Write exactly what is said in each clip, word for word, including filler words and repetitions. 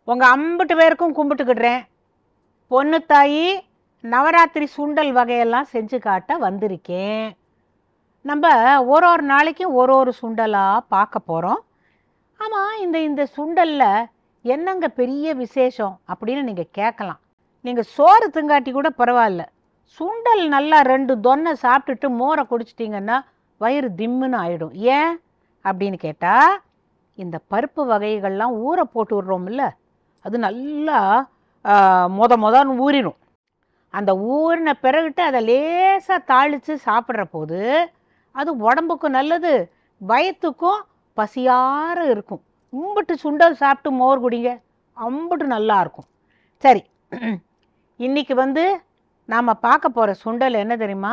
உங்கள் அம்பட்டு பேருக்கும் கும்பிட்டுக்கிடுறேன். பொண்ணு தாயி நவராத்திரி சுண்டல் வகையெல்லாம் செஞ்சு காட்ட வந்திருக்கேன். நம்ம ஒரு ஒரு நாளைக்கும் ஒரு ஒரு சுண்டலாக பார்க்க போகிறோம். ஆமாம், இந்த இந்த சுண்டலில் என்னங்க பெரிய விசேஷம் அப்படின்னு நீங்கள் கேட்கலாம். நீங்கள் சோறு திங்காட்டி கூட பரவாயில்ல, சுண்டல் நல்லா ரெண்டு தொன்னை சாப்பிட்டுட்டு மோரை குடிச்சிட்டிங்கன்னா வயிறு திம்முன்னு ஆகிடும். ஏன் அப்படின்னு கேட்டால், இந்த பருப்பு வகைகள்லாம் ஊற போட்டு விடுறோம்ல, அது நல்லா மொத மொதன்னு ஊறிடும். அந்த ஊறின பிறகுட்டு அதை லேசாக தாளித்து சாப்பிட்ற போது அது உடம்புக்கும் நல்லது, வயிற்றுக்கும் பசியார இருக்கும். உம்பிட்டு சுண்டல் சாப்பிட்டு மோர் குடிங்க, அம்பிட்டு நல்லா இருக்கும். சரி, இன்றைக்கி வந்து நாம் பார்க்க போகிற சுண்டல் என்ன தெரியுமா?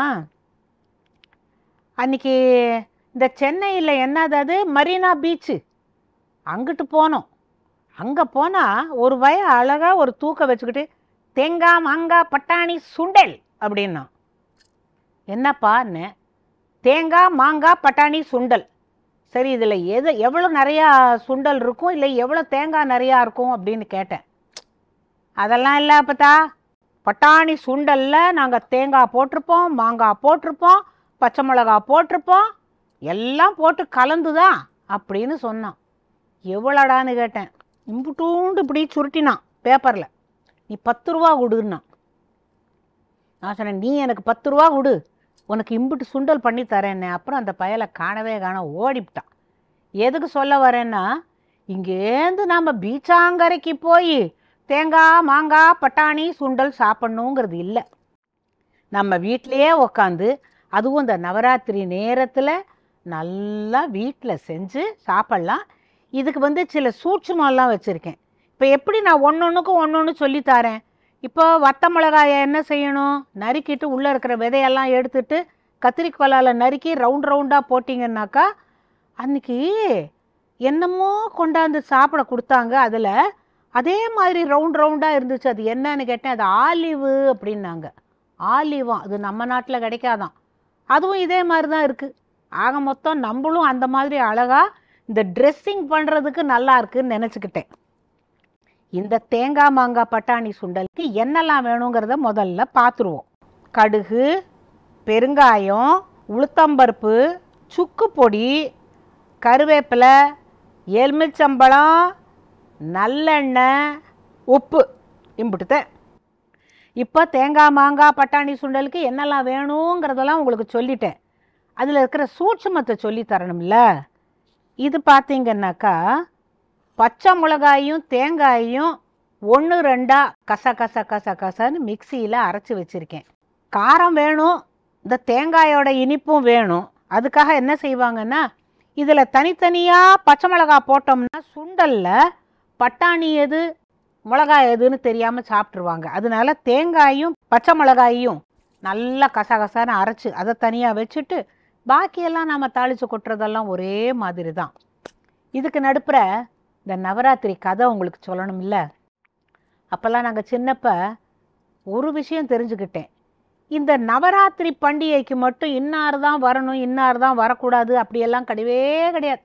அன்றைக்கி இந்த சென்னையில் என்னது மரீனா பீச்சு, அங்கிட்டு போனோம். அங்கே போனால் ஒரு வய அழகாக ஒரு தூக்க வச்சுக்கிட்டு தேங்காய் மாங்காய் பட்டாணி சுண்டல் அப்படின்னா. என்னப்பான்னு, தேங்காய் மாங்காய் பட்டாணி சுண்டல். சரி, இதில் எது எவ்வளோ நிறையா சுண்டல் இருக்கும், இல்லை எவ்வளோ தேங்காய் நிறையா இருக்கும் அப்படின்னு கேட்டேன். அதெல்லாம் இல்லை அப்பத்தா, பட்டாணி சுண்டலில் நாங்கள் தேங்காய் போட்டிருப்போம், மாங்காய் போட்டிருப்போம், பச்சை மிளகா போட்டிருப்போம், எல்லாம் போட்டு கலந்து தான் அப்படின்னு சொன்னான். எவ்வளோடான்னு கேட்டேன். இம்புட்டூண்டு இப்படி சுருட்டினான் பேப்பரில். நீ பத்து ரூபா கொடுன்னா. நான் சொன்னேன், நீ எனக்கு பத்து ரூபா கொடு, உனக்கு இம்புட்டு சுண்டல் பண்ணி தரேன்னே. அப்புறம் அந்த பயலை காணவே காண ஓடிவிட்டான். எதுக்கு சொல்ல வரேன்னா, இங்கேருந்து நாம் பீச்சாங்கரைக்கு போய் தேங்காய் மாங்காய் பட்டாணி சுண்டல் சாப்பிட்ணுங்கிறது இல்லை. நம்ம வீட்டிலையே உக்காந்து, அதுவும் இந்த நவராத்திரி நேரத்தில் நல்லா வீட்டில் செஞ்சு சாப்பிட்லாம். இதுக்கு வந்து சில சூட்சுமெல்லாம் வச்சுருக்கேன். இப்போ எப்படி நான் ஒன்று ஒன்றுக்கும் ஒன்று ஒன்று சொல்லித்தரேன். இப்போ வத்த மிளகாயை என்ன செய்யணும், நறுக்கிட்டு உள்ளே இருக்கிற விதையெல்லாம் எடுத்துட்டு கத்திரிக்கோலால் நறுக்கி ரவுண்ட் ரவுண்டாக போட்டிங்கன்னாக்கா, அன்றைக்கி என்னமோ கொண்டாந்து சாப்பிட கொடுத்தாங்க, அதில் அதே மாதிரி ரவுண்ட் ரவுண்டாக இருந்துச்சு. அது என்னன்னு கேட்டேன். அது ஆலிவு அப்படின்னாங்க. ஆலிவம் அது நம்ம நாட்டில் கிடைக்காதான். அதுவும் இதே மாதிரி தான் இருக்குது. ஆக மொத்தம் நம்மளும் அந்த மாதிரி அழகாக இந்த ட்ரெஸ்ஸிங் பண்ணுறதுக்கு நல்லா இருக்குன்னு நினச்சிக்கிட்டேன். இந்த தேங்காய் மாங்காய் பட்டாணி சுண்டலுக்கு என்னெல்லாம் வேணுங்கிறத முதல்ல பார்த்துருவோம். கடுகு, பெருங்காயம், உளுத்தம்பருப்பு, சுக்கு பொடி, கருவேப்பிலை, எலுமிச்சம்பழம், நல்லெண்ணெய், உப்பு, இம்புட்டுத்த. இப்போ தேங்காய் மாங்காய் பட்டாணி சுண்டலுக்கு என்னெல்லாம் வேணுங்கிறதெல்லாம் உங்களுக்கு சொல்லிட்டேன். அதில் இருக்கிற சூட்சுமத்தை சொல்லி தரணும்ல. இது பார்த்தீங்கன்னாக்கா, பச்சை மிளகாயும் தேங்காயும் ஒன்று ரெண்டாக கச கச கச கசன்னு மிக்சியில் அரைச்சி வச்சுருக்கேன். காரம் வேணும், இந்த தேங்காயோட இனிப்பும் வேணும். அதுக்காக என்ன செய்வாங்கன்னா, இதில் தனித்தனியாக பச்சை மிளகா போட்டோம்னா சுண்டலில் பட்டாணி எது மிளகாய் எதுன்னு தெரியாமல் சாப்பிட்ருவாங்க. அதனால தேங்காயும் பச்சை மிளகாயும் நல்லா கசகசான்னு அரைச்சி அதை தனியாக வச்சுட்டு பாக்கியெல்லாம் நாம் தாளித்து கொட்டுறதெல்லாம் ஒரே மாதிரி தான். இதுக்கு நடுப்புற இந்த நவராத்திரி கதை உங்களுக்கு சொல்லணும்ல. அப்போல்லாம் நாங்கள் சின்னப்போ ஒரு விஷயம் தெரிஞ்சுக்கிட்டேன். இந்த நவராத்திரி பண்டிகைக்கு மட்டும் இன்னார் தான் வரணும், இன்னார் தான் வரக்கூடாது அப்படியெல்லாம் கிடையவே கிடையாது.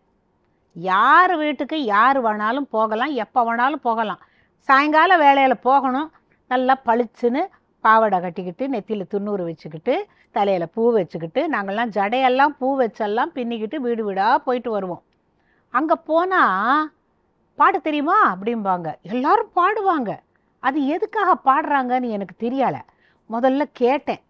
யார் வீட்டுக்கு யார் வேணாலும் போகலாம், எப்போ வேணாலும் போகலாம். சாயங்கால வேலையில் போகணும், நல்லா பளிச்சுன்னு பாவாடை கட்டிக்கிட்டு நெத்தியில் துண்ணூறு வச்சுக்கிட்டு தலையில் பூ வச்சுக்கிட்டு நாங்கள்லாம் ஜடையெல்லாம் பூ வச்செல்லாம் பின்னிக்கிட்டு வீடு வீடாக போயிட்டு வருவோம். அங்கே போனால் பாட தெரியுமா அப்படிம்பாங்க. எல்லாரும் பாடுவாங்க. அது எதுக்காக பாடுறாங்கன்னு எனக்கு தெரியலை. முதல்ல கேட்டேன்,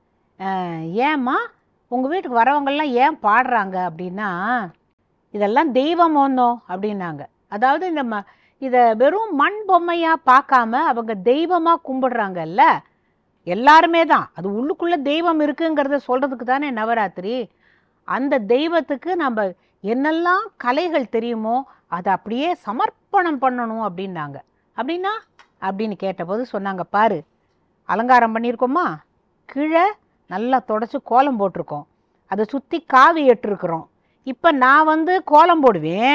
ஏம்மா உங்கள் வீட்டுக்கு வரவங்கெல்லாம் ஏன் பாடுறாங்க அப்படின்னா, இதெல்லாம் தெய்வம் ஒன்றும் அப்படின்னாங்க. அதாவது இந்த ம இதை வெறும் மண் பொம்மையாக பார்க்காம அவங்க தெய்வமாக கும்பிடுறாங்கல்ல. எல்லாருமே தான், அது உள்ளுக்குள்ளே தெய்வம் இருக்குங்கிறத சொல்கிறதுக்கு தானே நவராத்திரி. அந்த தெய்வத்துக்கு நம்ம என்னெல்லாம் கலைகள் தெரியுமோ அதை அப்படியே சமர்ப்பணம் பண்ணணும் அப்படின்னாங்க. அப்படின்னா அப்படின்னு கேட்டபோது சொன்னாங்க, பாரு அலங்காரம் பண்ணியிருக்கோமா, கீழே நல்லா தொடச்சி கோலம் போட்டிருக்கோம், அதை சுற்றி காவி எட்டுருக்குறோம். இப்போ நான் வந்து கோலம் போடுவேன்,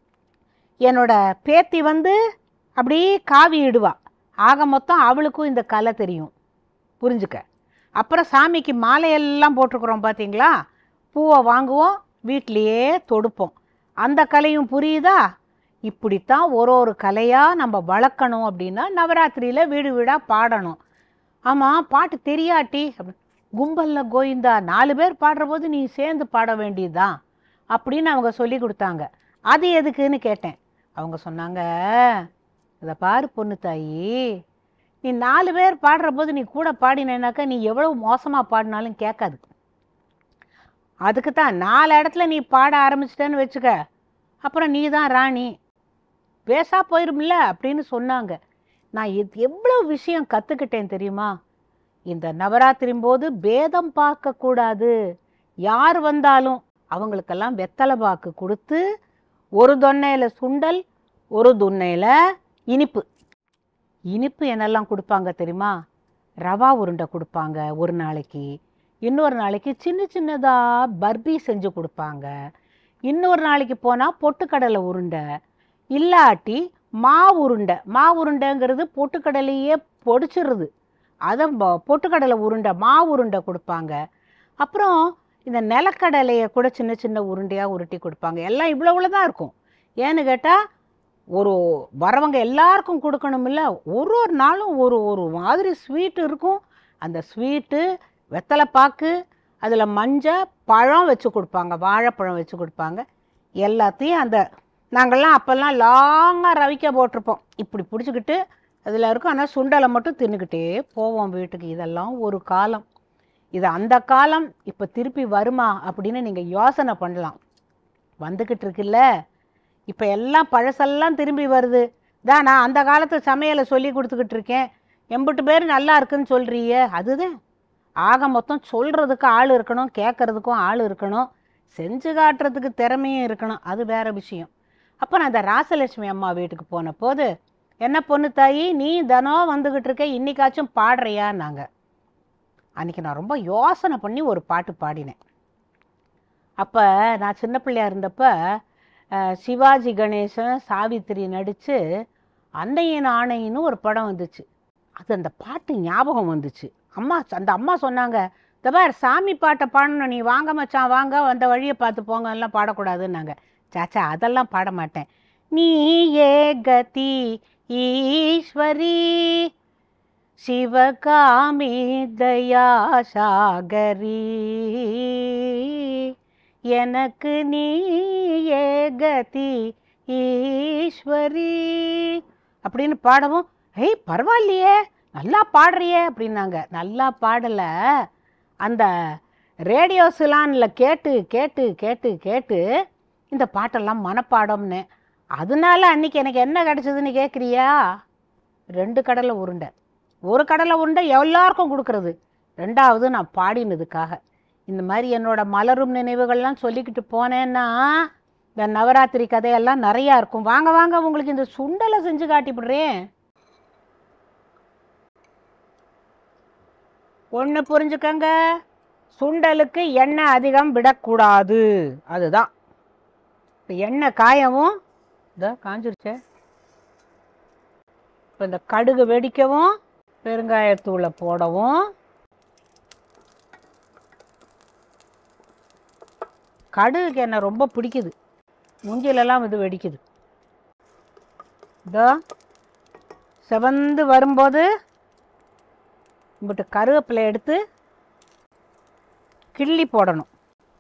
என்னோட பேத்தி வந்து அப்படியே காவி இடுவா. ஆக மொத்தம் அவளுக்கும் இந்த கலை தெரியும், புரிஞ்சுக்க. அப்புறம் சாமிக்கு மாலையெல்லாம் போட்டிருக்குறோம் பார்த்தீங்களா, பூவை வாங்குவோம், வீட்லேயே தொடுப்போம். அந்த கலையும் புரியுதா? இப்படித்தான் ஒரு ஒரு கலையாக நம்ம வளர்க்கணும். அப்படின்னா நவராத்திரியில் வீடு வீடாக பாடணும். ஆமாம், பாட்டு தெரியாட்டி அப்படி கும்பலில் கோவிந்தா நாலு பேர் பாடுற போது நீ சேர்ந்து பாட வேண்டியதுதான் அப்படின்னு அவங்க சொல்லி கொடுத்தாங்க. அது எதுக்குன்னு கேட்டேன். அவங்க சொன்னாங்க, இதை பாரு பொண்ணு தாயி, நீ நாலு பேர் பாடுற போது நீ கூட பாடினேனாக்கா நீ எவ்வளவு மோசமாக பாடினாலும் கேட்காது. அதுக்கு தான் நாலு இடத்துல நீ பாட ஆரம்பிச்சிட்டேன்னு வச்சுக்க, அப்புறம் நீ தான் ராணி, பேசா போயிரும்ல அப்படின்னு சொன்னாங்க. நான் இது எவ்வளோ விஷயம் கற்றுக்கிட்டேன் தெரியுமா? இந்த நவராத்திரி போது பேதம் பார்க்கக்கூடாது. யார் வந்தாலும் அவங்களுக்கெல்லாம் வெத்தலை பாக்கு கொடுத்து, ஒரு தொன்னையில் சுண்டல், ஒரு தொன்னையில் இனிப்பு. இனிப்பு என்னெல்லாம் கொடுப்பாங்க தெரியுமா? ரவா உருண்டை கொடுப்பாங்க ஒரு நாளைக்கு, இன்னொரு நாளைக்கு சின்ன சின்னதாக பர்பி செஞ்சு கொடுப்பாங்க, இன்னொரு நாளைக்கு போனால் பொட்டுக்கடலை உருண்டை, இல்லாட்டி மாவு உருண்டை. மாவு உருண்டைங்கிறது பொட்டுக்கடலையே பொடிச்சிருது, அதை பொட்டுக்கடலை உருண்டை மாவு உருண்டை கொடுப்பாங்க. அப்புறம் இந்த நிலக்கடலையை கூட சின்ன சின்ன உருண்டையாக உருட்டி கொடுப்பாங்க. எல்லாம் இவ்வளோ தான் இருக்கும். ஏன்னு கேட்டால் ஒரு வரவங்க எல்லாருக்கும் கொடுக்கணுமில்ல. ஒரு ஒரு நாளும் ஒரு ஒரு மாதிரி ஸ்வீட்டு இருக்கும். அந்த ஸ்வீட்டு, வெத்தலை பாக்கு, அதில் மஞ்சள், பழம் வச்சு கொடுப்பாங்க, வாழைப்பழம் வச்சு கொடுப்பாங்க. எல்லாத்தையும் அந்த நாங்கள்லாம் அப்போல்லாம் லாங்காக ரவிக்க போட்டிருப்போம், இப்படி பிடிச்சிக்கிட்டு அதில் இருக்கும். ஆனால் சுண்டலை மட்டும் தின்னுக்கிட்டே போவோம் வீட்டுக்கு. இதெல்லாம் ஒரு காலம். இது அந்த காலம் இப்போ திருப்பி வருமா அப்படின்னு நீங்கள் யோசனை பண்ணலாம். வந்துக்கிட்டு இருக்குல்ல, இப்போ எல்லாம் பழசெல்லாம் திரும்பி வருது தான். நான் அந்த காலத்து சமையலை சொல்லி கொடுத்துக்கிட்டு இருக்கேன். எம்பிட்டு பேர் நல்லா இருக்குன்னு சொல்கிறிய, அதுதான். ஆக மொத்தம் சொல்கிறதுக்கு ஆள் இருக்கணும், கேட்குறதுக்கும் ஆள் இருக்கணும், செஞ்சு காட்டுறதுக்கு திறமையும் இருக்கணும், அது வேறு விஷயம். அப்போ நான் அந்த ராசலட்சுமி அம்மா வீட்டுக்கு போன போது, என்ன பொண்ணு தாயி நீ தினம் வந்துக்கிட்டு இருக்க, இன்னைக்காச்சும் பாடுறியான்னாங்க. அன்றைக்கி நான் ரொம்ப யோசனை பண்ணி ஒரு பாட்டு பாடினேன். அப்போ நான் சின்ன பிள்ளையாக இருந்தப்போ சிவாஜி கணேசன் சாவித்திரி நடித்து அன்னையின் ஆணையின்னு ஒரு படம் வந்துச்சு. அது அந்த பாட்டு ஞாபகம் வந்துச்சு. அம்மா அந்த அம்மா சொன்னாங்க, இந்த பார் சாமி பாட்டை பாடணும், நீ வாங்க மச்சான் வாங்க, அந்த வழியை பார்த்து போங்க, எல்லாம் பாடக்கூடாதுன்னாங்க. சாச்சா அதெல்லாம் பாட மாட்டேன். நீ ஏ கதி ஈஸ்வரி சிவகாமி தயா சாகரி, எனக்கு நீ ஏ கதி ஈஸ்வரி அப்படின்னு பாடவும், ஏய் பரவாயில்லையே நல்லா பாடுறியே அப்படின்னாங்க. நல்லா பாடலை, அந்த ரேடியோ சிலானில் கேட்டு கேட்டு கேட்டு கேட்டு இந்த பாட்டெல்லாம் மனப்பாடம்னு. அதனால அன்றைக்கி எனக்கு என்ன கிடச்சிதுன்னு கேட்குறியா? ரெண்டு கடலை உருண்டை. ஒரு கடலை உருண்டை எல்லாருக்கும் கொடுக்கறது, ரெண்டாவது நான் பாடினதுக்காக. இந்த மாதிரி என்னோட மலரும் நினைவுகள்லாம் சொல்லிக்கிட்டு போனேன்னா இந்த நவராத்திரி கதையெல்லாம் நிறையா இருக்கும். வாங்க வாங்க, உங்களுக்கு இந்த சுண்டலை செஞ்சு காட்டிவிடுறேன். ஒன்று புரிஞ்சுக்கங்க, சுண்டலுக்கு எண்ணெய் அதிகம் விடக்கூடாது, அதுதான். இப்போ எண்ணெய் காயவும், இதோ காஞ்சிருச்சே, இப்போ இந்த கடுகு வெடிக்கவும், பெருங்காயத்தூளை போடவும், கடுகுக்கு என்ன ரொம்ப பிடிக்குது, மூஞ்சிலெல்லாம் இது வெடிக்குது. இதோ செவந்து வரும்போது இப்படி கருவேப்பிலை எடுத்து கிள்ளி போடணும்.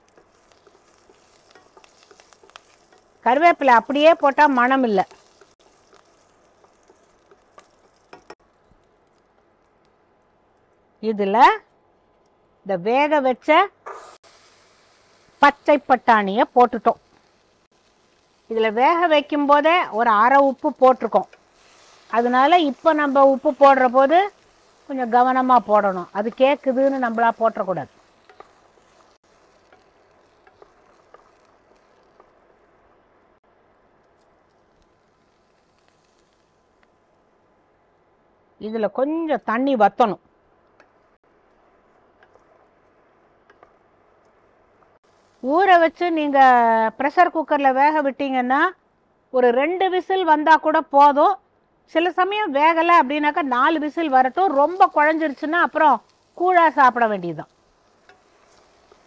கருவேப்பிலை அப்படியே போட்டால் மணம் இல்லை. இதில் இந்த வேக வச்ச பச்சை பட்டாணியை போட்டுட்டோம். இதில் வேக வைக்கும் போதே ஒரு அரை உப்பு போட்டிருக்கோம். அதனால இப்போ நம்ம உப்பு போடுற போது கொஞ்சம் கவனமாக போடணும். அது கேட்குதுன்னு நம்மளா போட்டக்கூடாது. இதில் கொஞ்சம் தண்ணி வற்றணும். ஊற வச்சு நீங்கள் ப்ரெஷர் குக்கரில் வேக விட்டீங்கன்னா ஒரு ரெண்டு விசில் வந்தால் கூட போதும். சில சமயம் வேகலை அப்படின்னாக்கா நாலு விசில் வரட்டும். ரொம்ப குழஞ்சிருச்சுன்னா அப்புறம் கூழாக சாப்பிட வேண்டியதுதான்.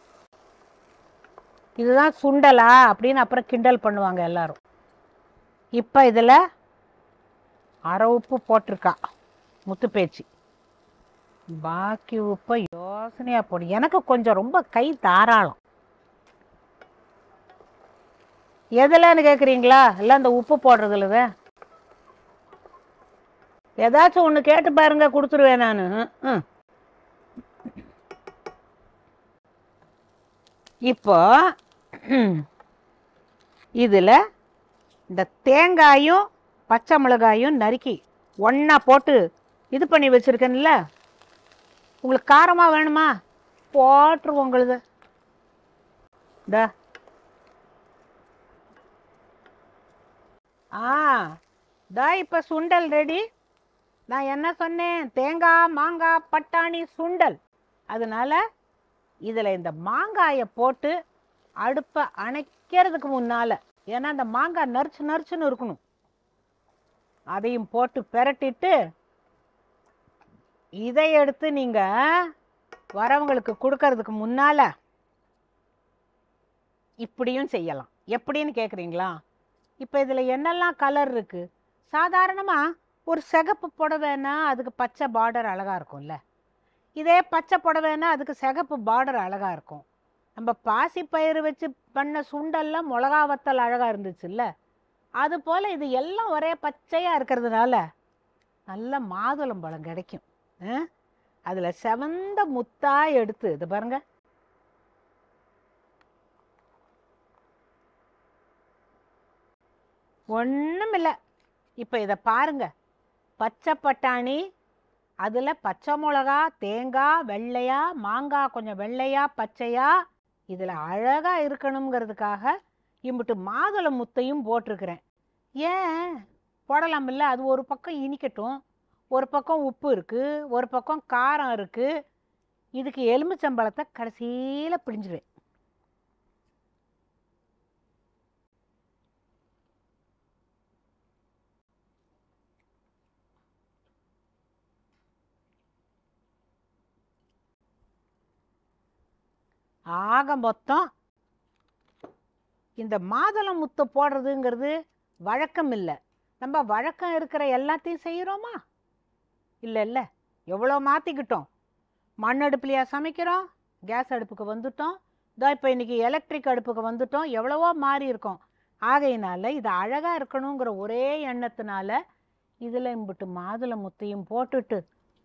இதுதான் சுண்டலா அப்படின்னு அப்புறம் கிண்டல் பண்ணுவாங்க எல்லாரும். இப்போ இதில் அரை உப்பு போட்டிருக்கா முத்து பேச்சு. பாக்கி உப்பை யோசனையாக போடும். எனக்கு கொஞ்சம் ரொம்ப கை தாராளம். எதுலன்னு கேட்குறீங்களா? இல்லை அந்த உப்பு போடுறதுலவே ஏதாச்சும் ஒன்று கேட்டு பாருங்க, கொடுத்துருவேன் நான். ம் இப்போ இதில் இந்த தேங்காயும் பச்சை மிளகாயும் நறுக்கி ஒன்றா போட்டு இது பண்ணி வச்சுருக்கேன்ல. உங்களுக்கு காரமாக வேணுமா? போட்டுருவோம் உங்களுக்கு. இந்த ஆ தா இப்போ சுண்டல் ரெடி. நான் என்ன சொன்னேன்? தேங்காய் மாங்காய் பட்டாணி சுண்டல். அதனால இதில் இந்த மாங்காயை போட்டு அடுப்பை அணைக்கிறதுக்கு முன்னால், ஏன்னா அந்த மாங்காய் நறுச்சு நறுச்சுன்னு இருக்கணும், அதையும் போட்டு பெரட்டிட்டு இதை எடுத்து நீங்கள் வரவங்களுக்கு கொடுக்கறதுக்கு முன்னால் இப்படியும் செய்யலாம். எப்படின்னு கேட்குறீங்களா? இப்போ இதில் என்னெல்லாம் கலர் இருக்குது? சாதாரணமாக ஒரு சிகப்பு புடவைன்னா அதுக்கு பச்சை பார்டர் அழகாக இருக்கும்ல. இதே பச்சை புடவைன்னா அதுக்கு சிகப்பு பார்டர் அழகாக இருக்கும். நம்ம பாசி பயிறு வச்சு பண்ண சுண்டெல்லாம் மிளகா வத்தல் அழகாக இருந்துச்சுல்ல. அது போல் இது எல்லாம் ஒரே பச்சையாக இருக்கிறதுனால நல்ல மாதுளம்பழம் கிடைக்கும். அதில் செவந்த முத்தாக எடுத்து இது பாருங்க. ஒன்றும் இல்லை. இப்போ இதை பாருங்க. பச்சை பட்டாணி, அதில் பச்சை மிளகா, தேங்காய் வெள்ளையா, மாங்காய் கொஞ்சம் வெள்ளையா பச்சையா, இதில் அழகாக இருக்கணுங்கிறதுக்காக இம்பிட்டு மாதுளை முத்தையும் போட்டிருக்கிறேன். ஏன் போடலாம் இல்லை? அது ஒரு பக்கம் இனிக்கட்டும், ஒரு பக்கம் உப்பு இருக்குது, ஒரு பக்கம் காரம் இருக்குது. இதுக்கு எலுமிச்சம்பழத்தை கடைசியில் பிழிஞ்சிடுவேன். ஆக மொத்தம் இந்த மாதுளை முத்தை போடுறதுங்கிறது வழக்கம் இல்லை. நம்ம வழக்கம் இருக்கிற எல்லாத்தையும் செய்கிறோமா? இல்லை இல்லை. எவ்வளோ மாற்றிக்கிட்டோம். மண் அடுப்புலையா சமைக்கிறோம், கேஸ் அடுப்புக்கு வந்துட்டோம், இதோ இப்போ இன்றைக்கி எலக்ட்ரிக் அடுப்புக்கு வந்துட்டோம், எவ்வளவோ மாறி இருக்கோம். ஆகையினால இது அழகாக இருக்கணுங்கிற ஒரே எண்ணத்தினால இதில் இம்பிட்டு மாதுளை முத்தையும் போட்டுட்டு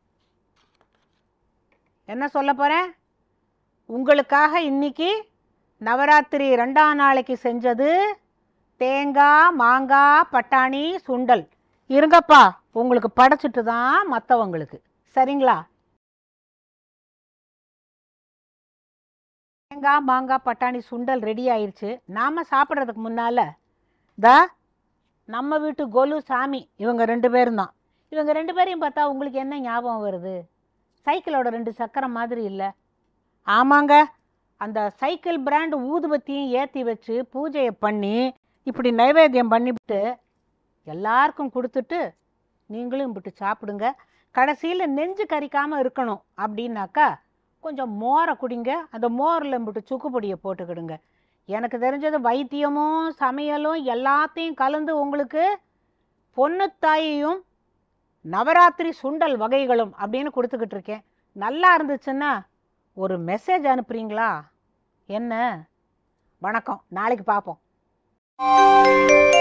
என்ன சொல்ல போகிறேன்? உங்களுக்காக இன்னைக்கு நவராத்திரி ரெண்டாம் நாளைக்கு செஞ்சது தேங்காய் மாங்காய் பட்டாணி சுண்டல். இருங்கப்பா, உங்களுக்கு படைச்சிட்டு தான் மற்றவங்களுக்கு. சரிங்களா? தேங்காய் மாங்காய் பட்டாணி சுண்டல் ரெடி ஆயிடுச்சு. நாம் சாப்பிட்றதுக்கு முன்னால் தா நம்ம வீட்டு கோலு சாமி இவங்க ரெண்டு பேரும் தான். இவங்க ரெண்டு பேரையும் பார்த்தா உங்களுக்கு என்ன ஞாபகம் வருது? சைக்கிளோட ரெண்டு சக்கரம் மாதிரி இல்லை? ஆமாங்க, அந்த சைக்கிள் பிராண்ட் ஊதுபத்தியும் ஏற்றி வச்சு பூஜையை பண்ணி இப்படி நைவேத்தியம் பண்ணிவிட்டு எல்லாருக்கும் கொடுத்துட்டு நீங்களும் இப்படி சாப்பிடுங்க. கடைசியில் நெஞ்சு கறிக்காமல் இருக்கணும் அப்படின்னாக்கா கொஞ்சம் மோரை குடிங்க. அந்த மோரில் இப்படி சுக்கு பொடியை போட்டுக்கிடுங்க. எனக்கு தெரிஞ்சது வைத்தியமும் சமையலும் எல்லாத்தையும் கலந்து உங்களுக்கு பொண்ணுத்தாயையும் நவராத்திரி சுண்டல் வகைகளும் அப்படின்னு கொடுத்துக்கிட்டு இருக்கேன். நல்லா இருந்துச்சுன்னா ஒரு மெசேஜ் அனுப்புறீங்களா? என்ன? வணக்கம், நாளைக்கு பார்ப்போம்.